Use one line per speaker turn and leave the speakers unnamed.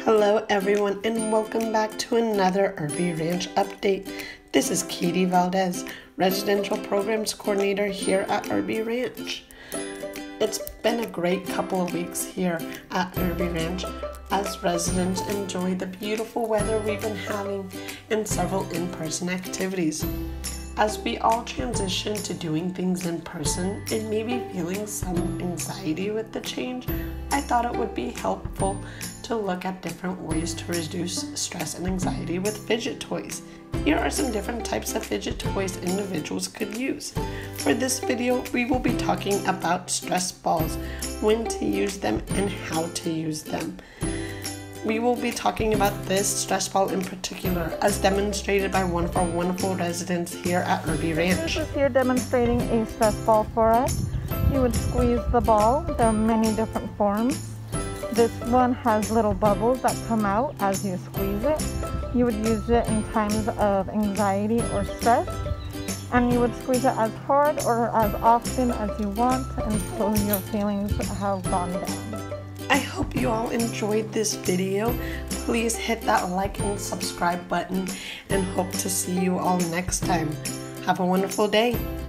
Hello everyone and welcome back to another Irby Ranch update. This is Katie Valdez, Residential Programs Coordinator here at Irby Ranch. It's been a great couple of weeks here at Irby Ranch as residents enjoy the beautiful weather we've been having and several in-person activities. As we all transition to doing things in person and maybe feeling some anxiety with the change, I thought it would be helpful to look at different ways to reduce stress and anxiety with fidget toys. Here are some different types of fidget toys individuals could use. For this video, we will be talking about stress balls, when to use them, and how to use them. We will be talking about this stress ball in particular as demonstrated by one of our wonderful residents here at Irby Ranch.
This is here demonstrating a stress ball for us. You would squeeze the ball. There are many different forms. This one has little bubbles that come out as you squeeze it. You would use it in times of anxiety or stress, and you would squeeze it as hard or as often as you want until your feelings have gone down.
I hope you all enjoyed this video. Please hit that like and subscribe button and hope to see you all next time. Have a wonderful day.